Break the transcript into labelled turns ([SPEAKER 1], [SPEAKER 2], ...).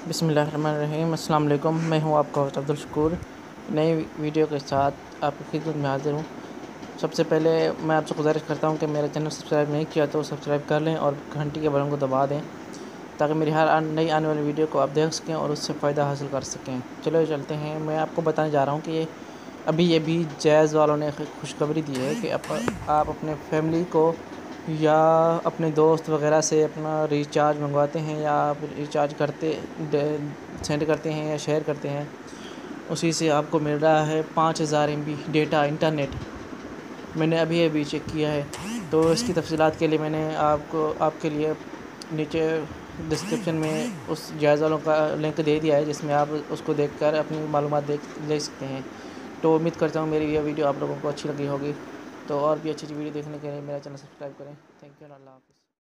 [SPEAKER 1] बिस्मिल्लाहिर्रहमानिर्रहीम। अस्सलाम वालेकुम। मैं हूं आपका होस्ट अब्दुल शकूर, नई वीडियो के साथ आपकी खिदमत में हाज़िर हूं। सबसे पहले मैं आपसे गुजारिश करता हूं कि मेरा चैनल सब्सक्राइब नहीं किया तो सब्सक्राइब कर लें और घंटी के बटन को दबा दें ताकि मेरी हर नई आने वाली वीडियो को आप देख सकें और उससे फ़ायदा हासिल कर सकें। चलो चलते हैं। मैं आपको बताने जा रहा हूँ कि अभी जैज़ वालों ने खुशखबरी दी है कि आप अपने फैमिली को या अपने दोस्त वगैरह से अपना रिचार्ज मंगवाते हैं या आप रिचार्ज सेंड करते हैं या शेयर करते हैं, उसी से आपको मिल रहा है 5000 MB डेटा इंटरनेट। मैंने अभी चेक किया है, तो इसकी तफसीलात के लिए मैंने आपके लिए नीचे डिस्क्रिप्शन में उस जैज़ वालों का लिंक दे दिया है, जिसमें आप उसको देखकर अपनी मालूमात ले सकते हैं। तो उम्मीद करता हूँ मेरी यह वीडियो आप लोगों को अच्छी लगी होगी। तो और भी अच्छी वीडियो देखने के लिए मेरा चैनल सब्सक्राइब करें। Thank you. अल्लाह हाफ़िज़।